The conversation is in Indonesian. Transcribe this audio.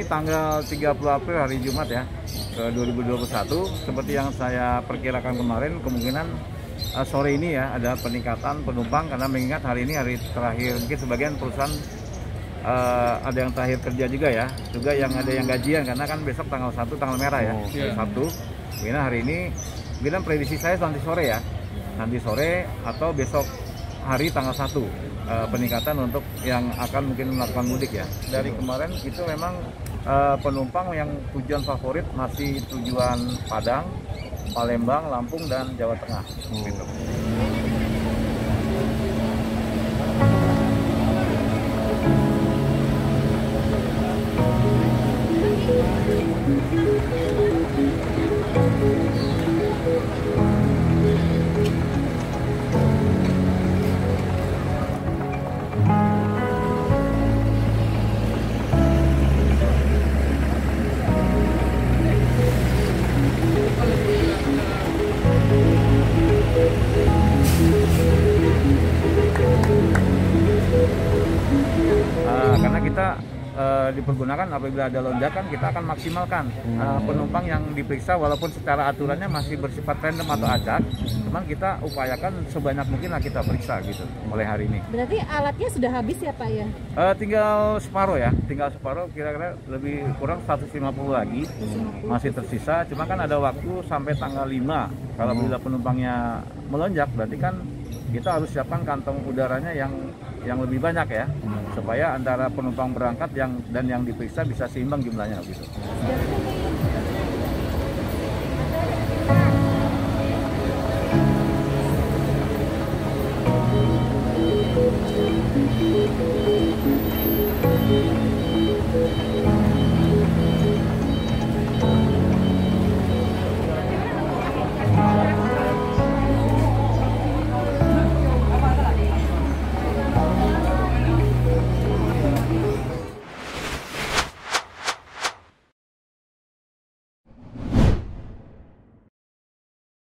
tanggal 30 April hari Jumat ya, 2021. Seperti yang saya perkirakan kemarin, kemungkinan sore ini ya ada peningkatan penumpang karena mengingat hari ini hari terakhir, mungkin sebagian perusahaan ada yang terakhir kerja juga ya, juga yang ada yang gajian karena kan besok tanggal 1 tanggal merah ya, Sabtu. Mungkin hari ini, mungkin prediksi saya nanti sore ya, nanti sore atau besok hari tanggal 1 peningkatan untuk yang akan mungkin melakukan mudik ya. Dari kemarin itu memang penumpang yang tujuan favorit masih tujuan Padang, Palembang, Lampung, dan Jawa Tengah. Gitu. Karena kita dipergunakan apabila ada lonjakan, kita akan maksimalkan penumpang yang diperiksa walaupun secara aturannya masih bersifat random atau acak, cuman kita upayakan sebanyak mungkin lah kita periksa gitu mulai hari ini. Berarti alatnya sudah habis ya Pak ya? Tinggal separuh ya, tinggal separuh, kira-kira lebih kurang 150 lagi masih tersisa, cuma kan ada waktu sampai tanggal 5 kalau bila penumpangnya melonjak, berarti kan kita harus siapkan kantong udaranya yang lebih banyak ya, supaya antara penumpang berangkat dan yang diperiksa bisa seimbang jumlahnya gitu.